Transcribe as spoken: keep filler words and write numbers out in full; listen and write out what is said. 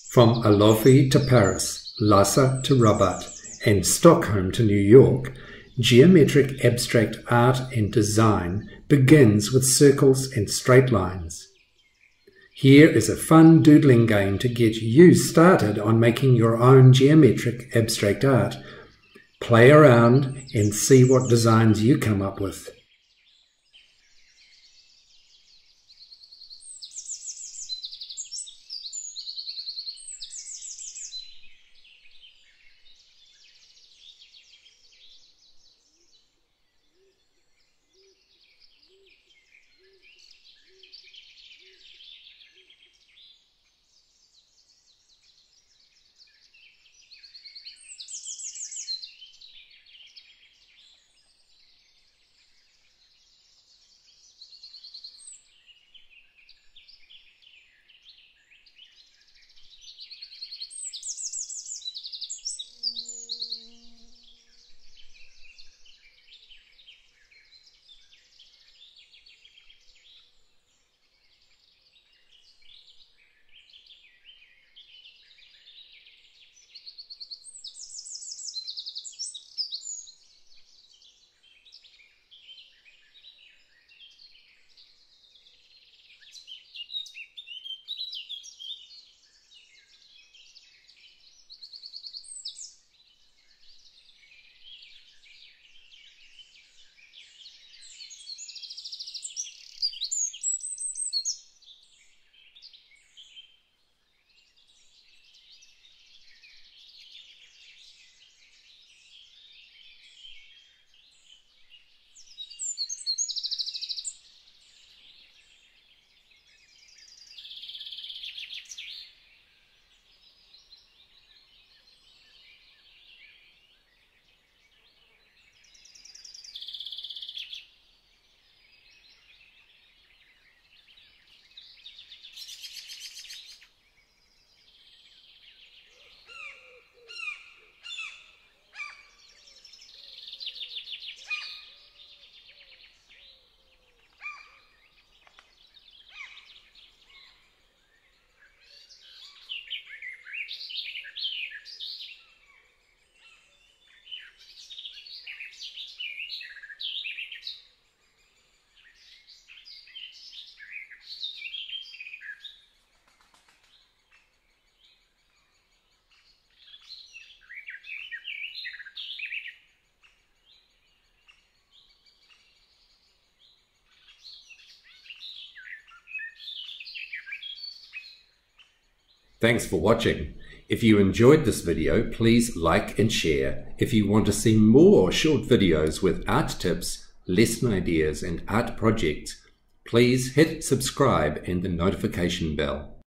From Alofi to Paris, Lhasa to Rabat, and Stockholm to New York, geometric abstract art and design begins with circles and straight lines. Here is a fun doodling game to get you started on making your own geometric abstract art. Play around and see what designs you come up with. Thanks for watching. If you enjoyed this video, please like and share. If you want to see more short videos with art tips, lesson ideas, and art projects, please hit subscribe and the notification bell.